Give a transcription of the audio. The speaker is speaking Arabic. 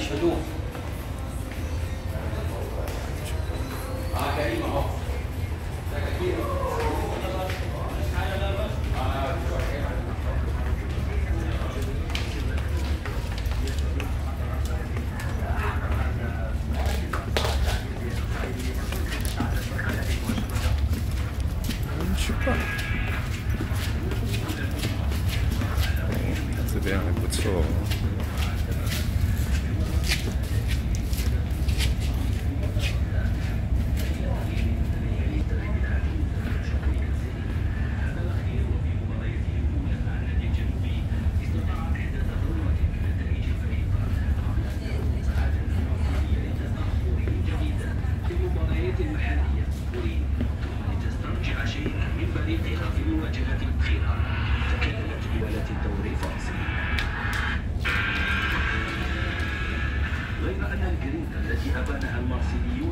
هدوء. كريم اهو. ده كتير. 这边还不错。 غير أن الجريدة التي أبانها المارسيليون